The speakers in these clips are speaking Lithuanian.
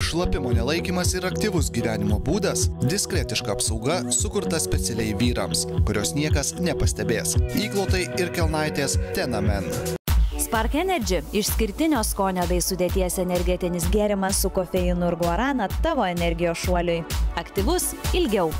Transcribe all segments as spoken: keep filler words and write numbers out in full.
šlapimo nelaikymas ir aktyvus gyvenimo būdas, diskretiška apsauga sukurta specialiai vyrams, kurios niekas nepastebės. Įklotai ir kelnaitės Tenamen. Spark Energy – išskirtinio skonio bei sudėties energetinis gėrimas su kofeinu ir guarana tavo energijos šuoliui. Aktyvus ilgiau.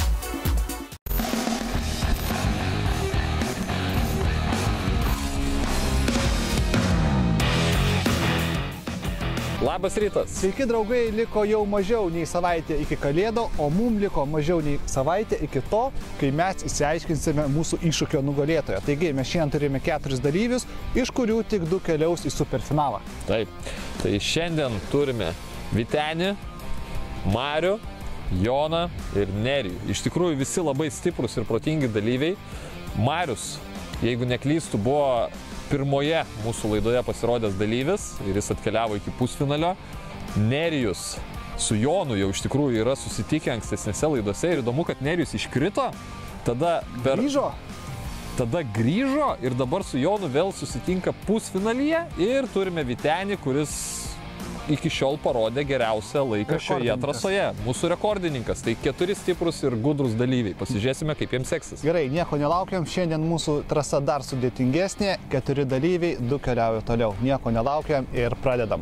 Labas rytas. Sveiki draugai, liko jau mažiau nei savaitė iki Kalėdų, o mum liko mažiau nei savaitė iki to, kai mes įsiaiškinsime mūsų iššūkio nugalėtoją. Taigi mes šiandien turime keturis dalyvius, iš kurių tik du keliaus į superfinalą. Taip, tai šiandien turime Vytenį, Marių, Joną ir Nerijų. Iš tikrųjų visi labai stiprus ir protingi dalyviai. Marius, jeigu neklystu, buvo pirmoje mūsų laidoje pasirodęs dalyvis ir jis atkeliavo iki pusfinalio. Nerijus su Jonu jau iš tikrųjų yra susitikę ankstesnėse laidose ir įdomu, kad Nerijus iškrito, tada per... Grįžo? Tada grįžo ir dabar su Jonu vėl susitinka pusfinalyje ir turime Vytenį, kuris iki šiol parodė geriausią laiką šioje trasoje. Mūsų rekordininkas. Tai keturi stiprus ir gudrus dalyviai. Pasižiūrėsime, kaip jiems seksis. Gerai, nieko nelaukiam. Šiandien mūsų trasa dar sudėtingesnė. Keturi dalyviai, du keliauja toliau. Nieko nelaukiam ir pradedam.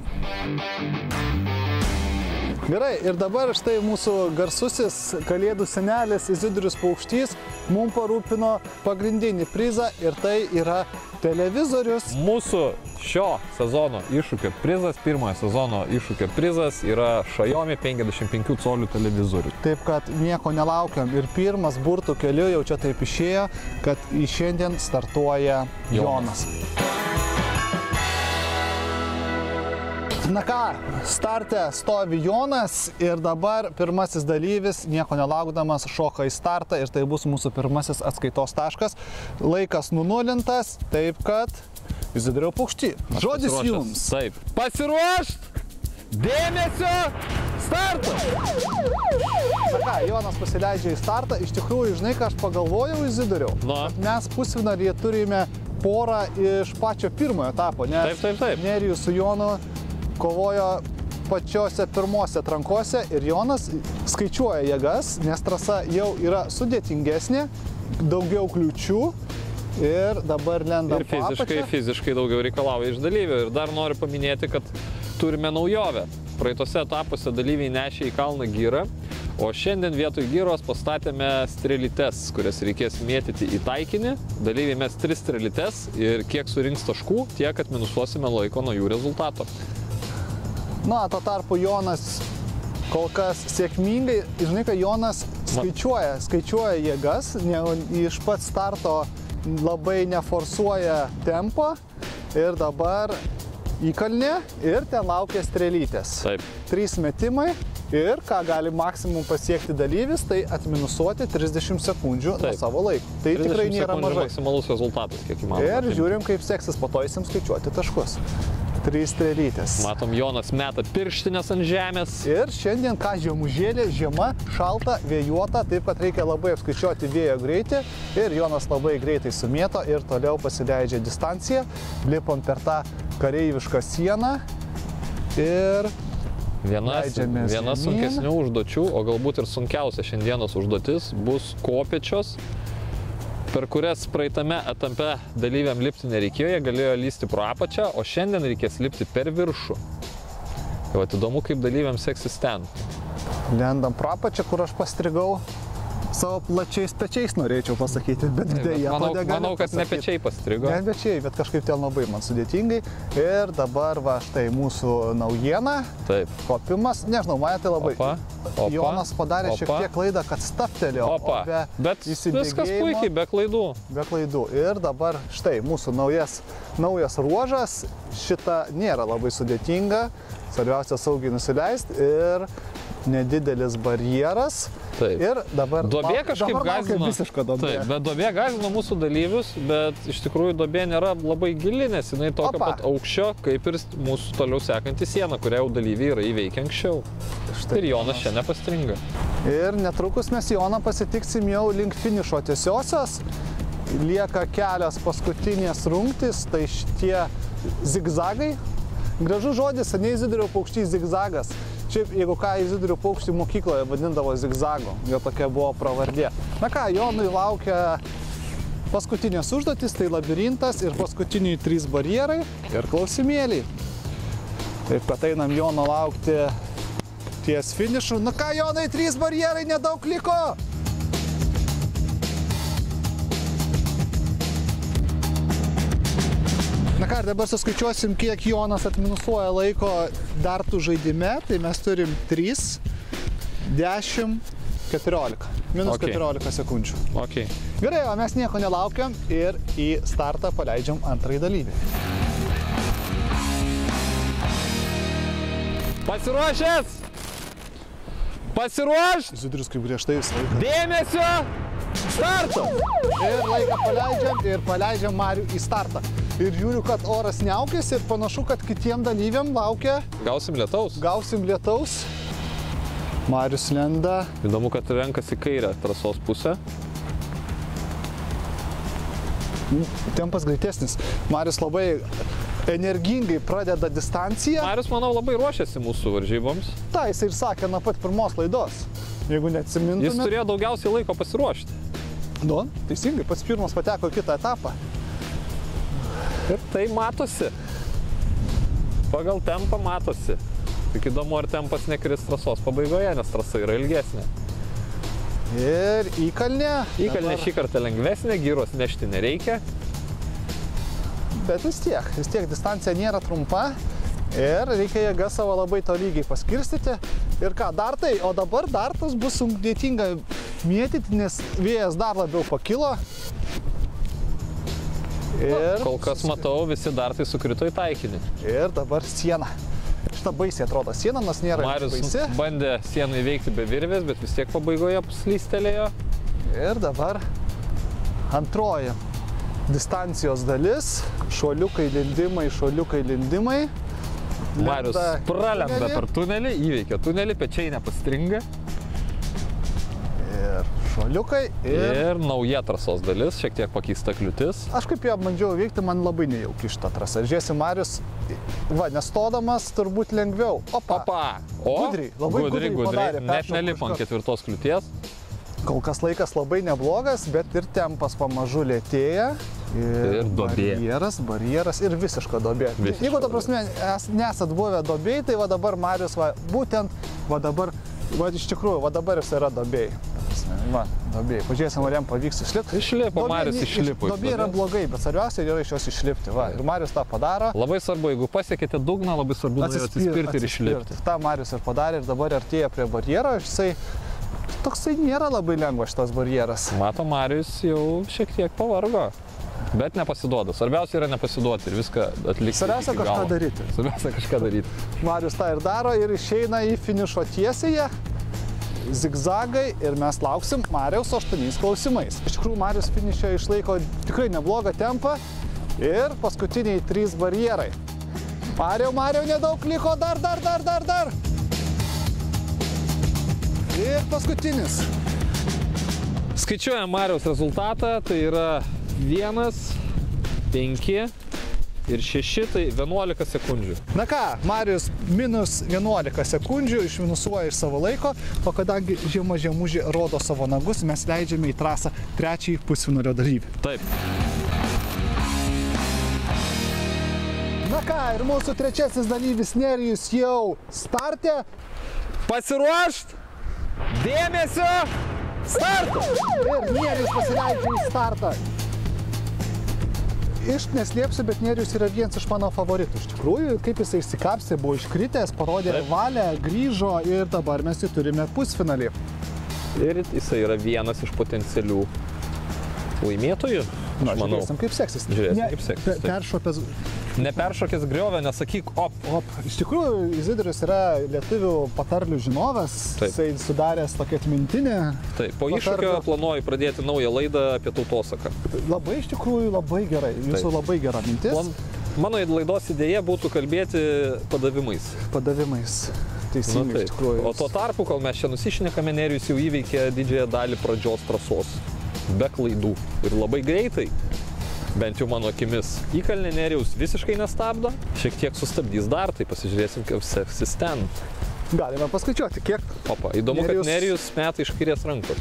Gerai, ir dabar štai mūsų garsusis Kalėdų senelis Izidorius Paukštys mums parūpino pagrindinį prizą ir tai yra televizorius. Mūsų šio sezono iššūkio prizas, pirmojo sezono iššūkio prizas yra Xiaomi penkiasdešimt penkių colių televizorius. Taip, kad nieko nelaukiam ir pirmas burtų keliu jau čia taip išėjo, kad į šiandien startuoja Jonas. Na ką, starte stovi Jonas ir dabar pirmasis dalyvis, nieko nelaukdamas, šoka į startą ir tai bus mūsų pirmasis atskaitos taškas. Laikas nunulintas, taip kad Izidoriau Paukšty, žodis jums. Taip. Pasiruošt! Dėmesio! Startas! Na ką, Jonas pasileidžia į startą. Iš tikrųjų, žinai, ką aš pagalvojau, Izidoriau? No. Mes pusfinalyje turime porą iš pačio pirmojo etapo, nes taip, taip, taip. Nerijus su Jonu kovojo pačiose pirmose atrankose ir Jonas skaičiuoja jėgas, nes trasa jau yra sudėtingesnė, daugiau kliūčių ir dabar lendam ir fiziškai, fiziškai daugiau reikalauja iš dalyvių. Ir dar noriu paminėti, kad turime naujovę. Praeitose etapuose dalyviai nešė į kalną gyrą, o šiandien vietoj gyros pastatėme strelytes, kurias reikės mėtyti į taikinį. Dalyviai mes tris strelytes ir kiek surinks taškų, tiek atminusuosime laiko nuo jų rezultato. Na, tuo tarpu Jonas kol kas sėkmingai, žinai, kad Jonas skaičiuoja, skaičiuoja jėgas, ne, iš pat starto labai neforsuoja tempo ir dabar įkalnė ir ten laukia strelytės. Taip. Trys metimai ir ką gali maksimum pasiekti dalyvis, tai atminusuoti trisdešimt sekundžių nuo savo laiko. Tai tikrai nėra mažai. Maksimalus rezultatas, kiek įmanoma. Ir žiūrim, kaip seksis, po to įsim skaičiuoti taškus. Trys strelytės. Matom, Jonas meta pirštinės ant žemės. Ir šiandien ką žiemužėlė, žiema, šalta, vėjuota, taip kad reikia labai apskaičiuoti vėjo greitį. Ir Jonas labai greitai sumėto ir toliau pasileidžia distanciją. Lipam per tą kareivišką sieną ir Vienas, viena sunkesnių užduočių, o galbūt ir sunkiausia šiandienos užduotis bus kopėčios, per kurias praeitame etape dalyviam lipti nereikėjo, jie galėjo lysti pro apačią, o šiandien reikės lipti per viršų. Tai vat įdomu, kaip dalyviam seksis ten. Lendam pro apačią, kur aš pastrigau. Savo plačiais pečiais norėčiau pasakyti, bet dėja manau, to negaliu manau, kad pasakyti. ne pečiai pastrigo. Ne pečiai, bet kažkaip ten labai man sudėtingai. Ir dabar va štai mūsų naujiena. Taip. Kopimas. Nežinau, mane tai labai. Opa, opa, Jonas padarė opa. šiek tiek klaidą, kad staptelėjo. Opa, be bet viskas puikiai, be klaidų. Be klaidų. Ir dabar štai mūsų naujas, naujas ruožas. Šita nėra labai sudėtinga. Svarbiausia saugiai nusileisti ir nedidelis barjeras. Taip. Ir dabar duobė kažkaip gąsdino. Taip, bet duobė gąsdino mūsų dalyvius, bet iš tikrųjų duobė nėra labai gili, nes jinai tokio pat aukščio, kaip ir mūsų toliau sekanti siena, kurią jau dalyviai yra įveikę anksčiau. Štai ir Jonas čia nepastringa. Ir netrukus mes Joną pasitiksim jau link finišo tiesiosios. Lieka kelios paskutinės rungtys, tai šitie zigzagai. Gražus žodis, seniai Izidoriau Paukštys zigzagas. Šiaip, jeigu ką, Izidorių paukščių mokykloje vadindavo zigzago, jo tokia buvo pravardė. Na ką, Jonui laukia paskutinės užduotis, tai labirintas ir paskutiniai trys barjerai ir klausimėliai. Taip, kad einam Jono laukti ties finišu. Na ką, Jonai, trys barjerai, nedaug liko! Na ką, dabar suskaičiuosim, kiek Jonas atminusuoja laiko dartų žaidime. Tai mes turim trys, dešimt, keturiolika. Minus Okay. keturiolika sekundžių. Okay. Gerai, o mes nieko nelaukiam ir į startą paleidžiam antrąjį dalyvį. Pasiruošęs? Pasiruošt? Izidorius kaip griežtai visą laiką. Dėmesio! Starto! Ir laiką paleidžiam ir paleidžiam Marių į startą. Ir žiūriu, kad oras niaukės ir panašu, kad kitiem dalyviam laukia, Gausim lietaus. gausim lietaus. Marius lenda. Įdomu, kad renkasi kairę trasos pusę. Tempas greitesnis. Marius labai energingai pradeda distanciją. Marius, manau, labai ruošiasi mūsų varžyboms. Ta, jis ir sakė nuo pat pirmos laidos. Jeigu Jis neatsimintumėt. turėjo daugiausiai laiko pasiruošti. Nu, teisingai, pats pirmas pateko į kitą etapą. Ir tai matosi. Pagal tempą matosi. Tik įdomu, ar tempas nekris trasos pabaigoje, nes trasa yra ilgesnė. Ir įkalnė. Įkalnė Dabar- šį kartą lengvesnė, gyros nešti nereikia. Bet vis tiek, vis tiek distancija nėra trumpa ir reikia jėgą savo labai tolygiai paskirstyti. Ir ką, dartai, o dabar dartas bus sudėtinga mėtyti, nes vėjas dar labiau pakilo. Ir, Kol kas matau, visi dartai sukrito į taikinį. ir dabar siena. Šitą baisiai atrodo siena, nors nėra Marius baisi. bandė sieną įveikti be virvės, bet vis tiek pabaigoje slystelėjo. Ir dabar antroji distancijos dalis. Šuoliukai, lindimai, šuoliukai, lindimai. Marius Lenda pralenda tunelį. per tunelį, įveikė tunelį, pečiai nepastringa. Ir šuoliukai. Ir Ir nauja trasos dalis, šiek tiek pakeista kliūtis. aš kaip ją bandžiau veikti, man labai nejauki šitą trasą. Žiūrėsi, Marius, va, nestodamas turbūt lengviau. Opa. Opa! O, Gudriai, labai gudriai, gudriai gudriai. padarė, Net peršoko nelipo ant iškart. ketvirtos kliūties. Kol kas laikas labai neblogas, bet ir tempas pamažu lėtėja. Ir duobė. Barjeras, barjeras ir visiška duobė. Visiška Jeigu, ta prasme, es, nesat buvę duobėj, tai va dabar Marius, va, būtent, va dabar, va iš tikrųjų, va dabar jis yra duobėj. Ta prasme, Va, duobėj. Pažiūrėsim, ar jam pavyks išlipti. Išlipo, Duobė Marius ne- iš- išlipo iš Duobė yra duobės. blogai, bet svarbiausia yra iš jos išlipti. Va, ir Marius tą padaro. Labai svarbu, jeigu pasiekėte dugną, labai svarbu nuo jo atsispirti ir išlipti. Ta Marius ir padarė ir dabar artėja prie barjero. Jisai toksai nėra labai lengvas šitas barjeras. Mato, Marius jau šiek tiek pavargo. Bet nepasiduoda. Svarbiausia yra nepasiduoti ir viską atlikti. Svarbiausia iki kažką galo. daryti. Svarbiausia kažką daryti. Marius tą ir daro ir išeina į finišo tiesėje. Zigzagai ir mes lauksim Mariaus aštuoniais klausimais. Iš tikrųjų, Marius finiše išlaiko tikrai neblogą tempą ir paskutiniai trys barjerai. Mariau, Mariau, nedaug liko, dar, dar, dar, dar, dar. Ir paskutinis. Skaičiuojam Mariaus rezultatą, tai yra vienas, penki ir šeši, tai vienuolika sekundžių. Na ką, Marius minus vienuolika sekundžių išminusuoja iš savo laiko, o kadangi žiema žiemužė rodo savo nagus, mes leidžiame į trasą trečiąjį pusfinalio dalyvį. Taip. Na ką, ir mūsų trečiasis dalyvis Nerijus jau startė. Pasiruošt! Dėmesio! Starto! Ir Nerijus pasileidžia į startą. Iš neslėpsiu, bet Nerijus yra vienas iš mano favoritų. Iš tikrųjų, kaip jisai išsikapstė, buvo iškritęs, parodė Taip. valią, grįžo ir dabar mes jį turime pusfinalį. Ir jisai yra vienas iš potencialių laimėtojų. Na, Aš manau. žiūrėsim, kaip seksis. Žiūrėsim, Ne, kaip seksis, pe- taip. Peršokęs. Neperšokęs griovę, nesakyk op. Op, iš tikrųjų, Izidorius yra lietuvių patarlių žinovas. Taip. Jisai sudaręs tokią atmintinę. Taip, po Patarlių. iššūkio planuoju pradėti naują laidą apie tautosaką. Labai iš tikrųjų labai gerai. Jūsų Taip. labai gera mintis. Plan... Mano laidos idėja būtų kalbėti padavimais. Padavimais. Nu, Teisingai, taip. iš tikrųjų. O tuo tarpu, kol mes čia nusišnekame, Nerijus jau įveikė didžiąją dalį pradžios trasos. Be klaidų. Ir labai greitai. Bent jau mano akimis. Įkalnė Nerijaus visiškai nestabdo. Šiek tiek sustabdys dar, tai pasižiūrėsim, kaip seksis ten. Galime paskaičiuoti, kiek. Opa, įdomu, Nerijus- kad Nerijus meta iš kairės rankos.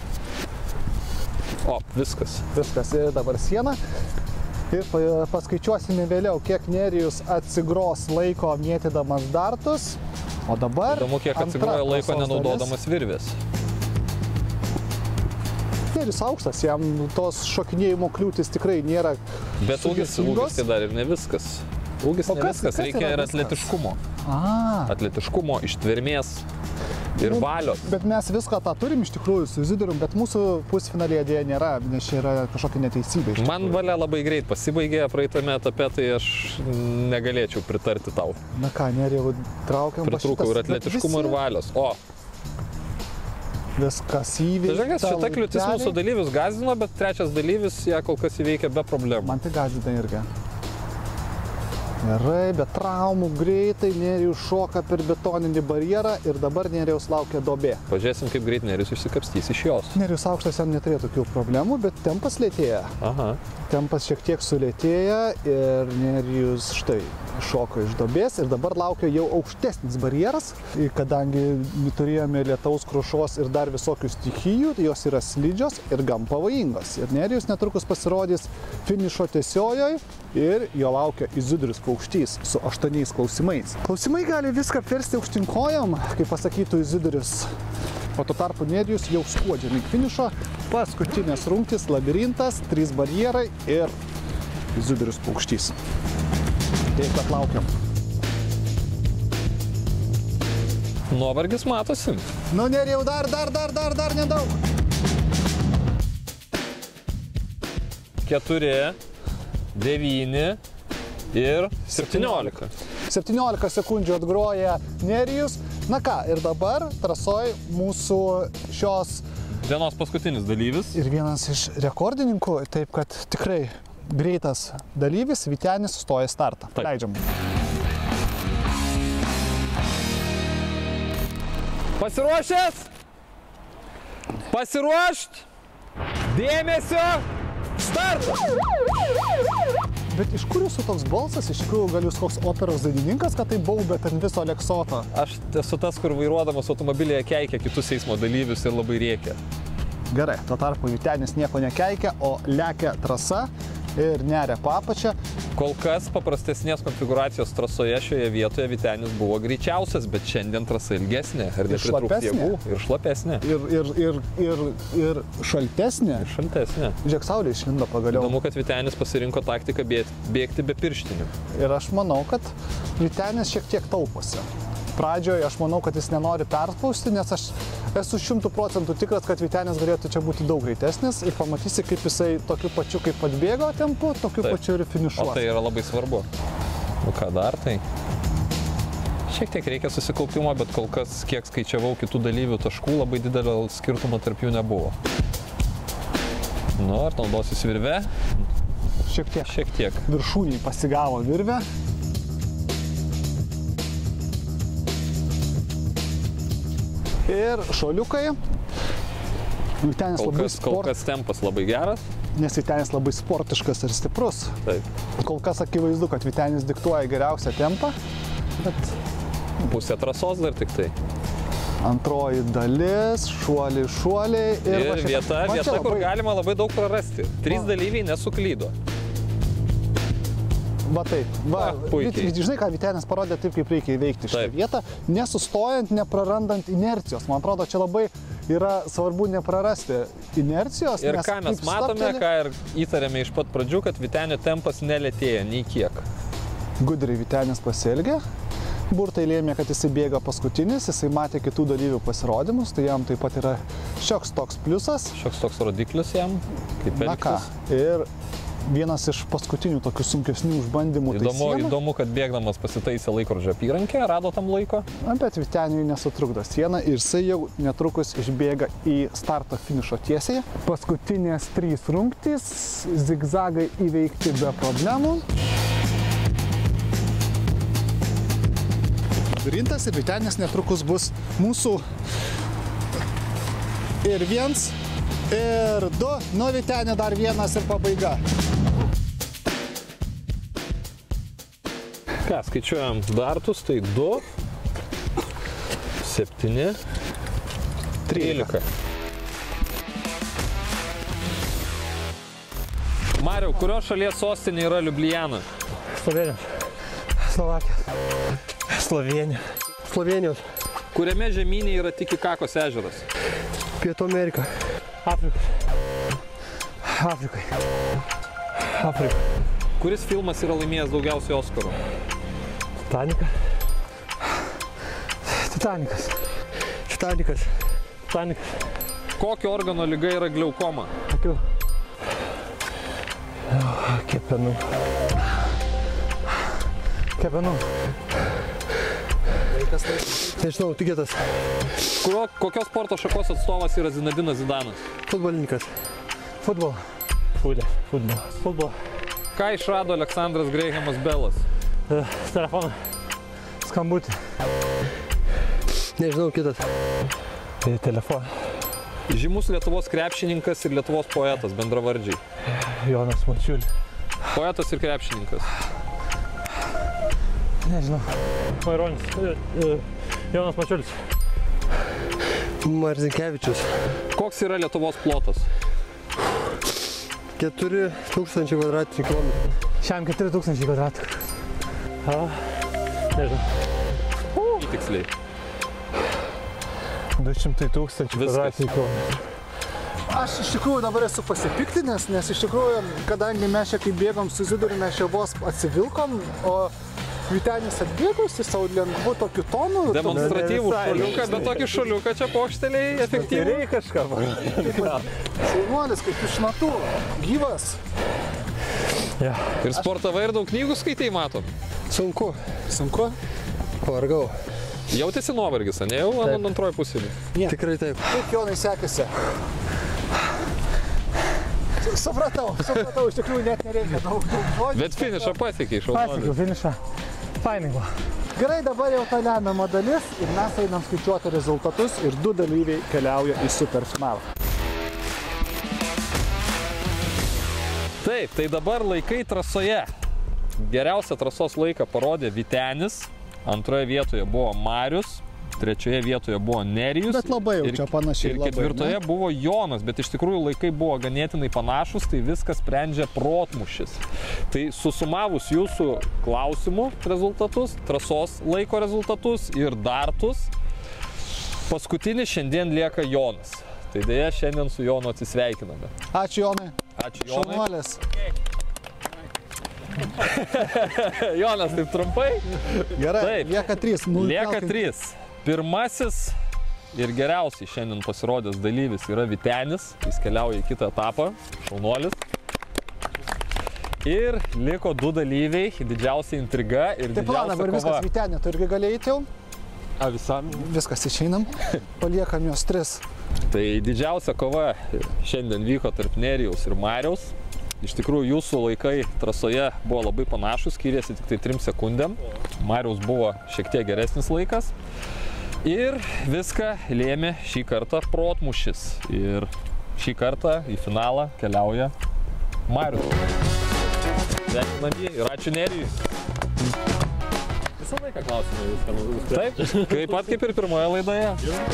O, viskas. Viskas, ir dabar siena. Ir pa- paskaičiuosime vėliau, kiek Nerijus atsigros laiko mėtydamas dartus. O dabar Įdomu, kiek antra atsigroja laiko trasos nenaudodamas virvės. dalis. Nerijus aukštas, jam tos šokinėjimo kliūtis tikrai nėra Bet ūgis, sudėtingos. ūgis tai dar ir ne viskas. Ūgis O ne kas- viskas, kas reikia yra ir viskas? atletiškumo. A, Atletiškumo, ištvermės ir Nu, valios. Bet mes viską tą turim iš tikrųjų su Izidorium, bet mūsų pusfinalėje dėja nėra, nes čia yra kažkokia neteisybė. iš Man tikrųjų. valia labai greit pasibaigė praeitame etape, tai aš negalėčiau pritarti tau. Na ką, Nerijau, traukiam. va Pritrūkau šitas, ir bet atletiškumo, ir visi- valios. O, Viskas tai įveikia. žiūrėk, šita kliūtis mūsų dalyvius gąsdino, bet trečias dalyvis ją kol kas įveikia be problemų. Man tai gąsdina irgi. Gerai, be traumų greitai Nerijus šoka per betoninį barjerą ir dabar Nerijaus laukia duobė. Pažiūrėsim, kaip greit Nerijus išsikapstys iš jos. Nerijus aukštas jam neturėjo tokių problemų, bet tempas lėtėja. Aha. Tempas šiek tiek sulėtėja ir Nerijus štai šoko iš duobės ir dabar laukia jau aukštesnis barjeras, kadangi turėjome lietaus krušos ir dar visokių stichijų, tai jos yra slidžios ir gan pavojingos. Ir Nerijus netrukus pasirodys finišo tiesiojoje ir jo laukia Izidorius Paukštys su aštuoniais klausimais. Klausimai gali viską apversti aukštinkojom, kaip pasakytų Izidorius. O tuo tarpu Nerijus jau skuodžia link finišo, paskutinės rungtys, labirintas, trys barjerai ir Izidorius Paukštys. Taip pat laukiam. Nuovargis matosi. Nu, Nerijau, dar, dar, dar, dar, dar nedaug. Keturi, devyni ir septyniolika. septyniolika sekundžių atgroja Nerijus. Na ką, ir dabar trasoj mūsų šios Dienos paskutinis dalyvis. ir vienas iš rekordininkų, taip kad tikrai greitas dalyvis, Vytenis stoja į startą. Taip. Leidžiam. Pasiruošęs? Pasiruošt? Dėmesio! Startas! Bet iš kur jūsų toks balsas? Iš tikrųjų, gal jūs koks operos dainininkas, kad tai baubėt ant viso Aleksoto? Aš esu tas, kur vairuodamas automobilėje keikia kitus eismo dalyvius ir labai rėkia. Gerai, tuo tarpu Vytenis nieko nekeikia, o lekia trasa ir neria papačią. Kol kas paprastesnės konfiguracijos trasoje šioje vietoje Vytenis buvo greičiausias, bet šiandien trasa ilgesnė ir nepritrūks šlapesnė. jėgų. Ir šlapesnė. Ir, ir, ir, ir, ir šaltesnė. Šaltesnė. Žiūrėk, saulė išlindo pagaliau. Įdomu, kad Vytenis pasirinko taktiką bėg- bėgti be pirštinių. Ir aš manau, kad Vytenis šiek tiek tauposi. Pradžioje aš manau, kad jis nenori perspausti, nes aš esu šimtų procentų tikras, kad Vytenis galėtų čia būti daug greitesnis ir pamatysi, kaip jisai tokiu pačiu, kaip atbėgo tempu, tokiu Taip. pačiu ir O finišuos. tai yra labai svarbu. Nu ką dar tai? Šiek tiek reikia susikaupimo, bet kol kas, kiek skaičiavau kitų dalyvių taškų, labai didelio skirtumo tarp jų nebuvo. Nu, ar naudosis virve? Šiek tiek Šiek tiek. viršūniai pasigavo virvę. Ir šuoliukai. Vytenis Kol labai, kas, kol sport... kas tempas labai geras. nes Vytenis labai sportiškas ir stiprus. Taip. Kol kas akivaizdu, kad Vytenis diktuoja geriausią tempą, bet Pusė trasos dar tik tai. antroji dalis, šuoliai, šuoliai. Ir va šita- vieta, man čia vieta, kur labai- galima labai daug prarasti. Trys Va. dalyviai nesuklydo. Va taip, va, Va, puikiai. Vyt- žinai, ką Vytenis parodė taip, kaip reikia įveikti šitą Taip. vietą, nesustojant, neprarandant inercijos. Man atrodo, čia labai yra svarbu neprarasti inercijos. Ir nes ką mes kaip matome, stabteli- ką ir įtarėme iš pat pradžių, kad Vytenio tempas nelėtėja nei kiek. Gudriai Vytenis pasielgė. Burtai lėmė, kad jisai bėga paskutinis, jisai matė kitų dalyvių pasirodymus, tai jam taip pat yra šioks toks pliusas. Šioks toks rodiklis jam, kaip Na ką, elgtis. ir vienas iš paskutinių tokių sunkesnių išbandymų. tai Įdomu, siena. įdomu, kad bėgdamas pasitaisė laikrodžio apyrankę, rado tam laiko. Na, bet Vyteniui nesutrukdo siena ir jisai jau netrukus išbėga į starto finišo tiesiai. Paskutinės trys rungtys, zigzagai įveikti be problemų. Labirintas ir Vytenis netrukus bus mūsų ir viens, ir du. Nuo Vytenio dar vienas ir pabaiga. Ką, skaičiuojam dartus, tai du. septyni, trylika. Mariau, kurios šalies sostinė yra Liubliana? Slovenijos. Slovakijos. Slovenija. Slovenijos. Kuriame žemynė yra Titikakos ežeras? Pietų Amerika. Afrika. Afrikai. Afrika. Kuris filmas yra laimėjęs daugiausiai Oskarų? Titanikas. Titanikas. Titanikas. Titanikas. Kokio organo liga yra gliaukoma? Akių. Kepenų. Kepenų. Nežinau, tikėtas. Kurio, kokios sporto šakos atstovas yra Zinedinas Zidanas? Futbolininkas. Futbol. Futbol. Futbol. Futbol. Ką išrado Aleksandras Grehamas Belas? Uh, telefoną. Skambutį. Nežinau, kitas. Tai telefoną. Žymus Lietuvos krepšininkas ir Lietuvos poetas, bendravardžiai. Jonas Mačiulis. Poetas ir krepšininkas. Nežinau. Maironis. Jonas Mačiulis. Marzinkevičius. Koks yra Lietuvos plotas? keturi tūkstančiai kvadratinių kilometrų. Šiam keturi tūkstančiai kvadratų. Nežinau. Tiksliai. du šimtai tūkstančių kvadratinių kilometrų. Aš iš tikrųjų dabar esu pasipiktinęs, nes iš tikrųjų, kadangi mes čia kaip bėgom su Zidu, mes čia vos atsivilkom, o Vytenis atbėgus į savo lengvu tokiu tonu. Demonstratyvų šuoliuką, bet tokį šuoliuką čia pokšteliai efektyviai. Reikia kažką. Šaunuolis kaip iš natų, gyvas. Ja. Ir sportavai ir daug knygų skaitai, matom. Sunku. Sunku? Pavargau. Jautėsi nuovargis, ne jau ant antroji pusėlį? Yeah. Tikrai taip. Kaip Jonai sekasi? Supratau, supratau, iš tikrųjų net nereikia daug, daug žodžių. Bet finišą pasiekiai, šaunuolis. Pasiekiau finišą. Fainai buvo. Gerai, dabar jau ta lemiama dalis ir mes einam skaičiuoti rezultatus ir du dalyviai keliauja į superfinalą. Taip, tai dabar laikai trasoje. Geriausią trasos laiką parodė Vytenis, antroje vietoje buvo Marius, trečioje vietoje buvo Nerijus. Bet labai jau čia panašiai. Ir ketvirtoje labai, buvo Jonas, bet iš tikrųjų laikai buvo ganėtinai panašus, tai viskas sprendžia protmušis. Tai susumavus jūsų klausimų rezultatus, trasos laiko rezultatus ir dartus, paskutinis šiandien lieka Jonas. Tai dėja šiandien su Jonu atsisveikiname. Ačiū Jonai. Ačiū Jonai. Šaunuolis. Jonas, taip trumpai? Gerai, taip. lieka trys. Lieka trys. Pirmasis ir geriausiai šiandien pasirodęs dalyvis yra Vytenis. Jis keliauja į kitą etapą. Šaunuolis. Ir liko du dalyviai. Didžiausia intriga ir taip, didžiausia dabar kova. Viskas, Vytenė, tu irgi gali eiti jau? A, visam? Viskas, išeinam. Paliekam jos tris. Tai didžiausia kova šiandien vyko tarp Nerijaus ir Mariaus. Iš tikrųjų, jūsų laikai trasoje buvo labai panašus, skyrėsi tik tai trim sekundėm. Mariaus buvo šiek tiek geresnis laikas. Ir viską lėmė šį kartą protmušis. Ir šį kartą į finalą keliauja Marius. Sveikinam jį ir ačiū Nerijui. Visą laiką klausimai viską. Taip, kaip pat kaip ir pirmoje laidoje.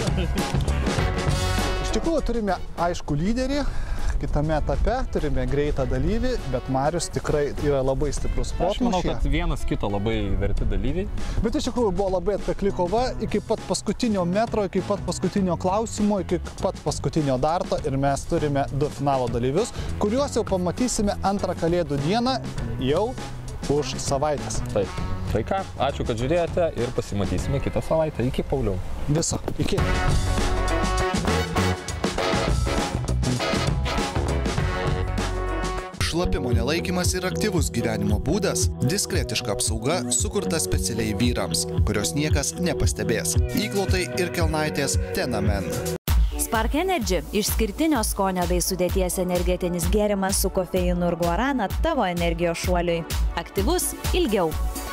Iš tikrųjų turime aišku lyderį. Kitame etape turime greitą dalyvį, bet Marius tikrai yra labai stiprus protmušyje. Aš manau, kad vienas kito labai verti dalyviai. Bet iš tikrųjų buvo labai atkakli kova iki pat paskutinio metro, iki pat paskutinio klausimo, iki pat paskutinio darto ir mes turime du finalo dalyvius, kuriuos jau pamatysime antrą Kalėdų dieną jau už savaitės. Taip. Tai ką, ačiū, kad žiūrėjote ir pasimatysime kitą savaitę. Iki, Pauliau. Viso. Iki. Šlapimo nelaikymas ir aktyvus gyvenimo būdas – diskretiška apsauga sukurta specialiai vyrams, kurios niekas nepastebės. Įklotai ir kelnaitės Tenamen. Spark Energy – išskirtinio skonio bei sudėties energetinis gėrimas su kofeinu ir guarana tavo energijos šuoliui. Aktyvus ilgiau.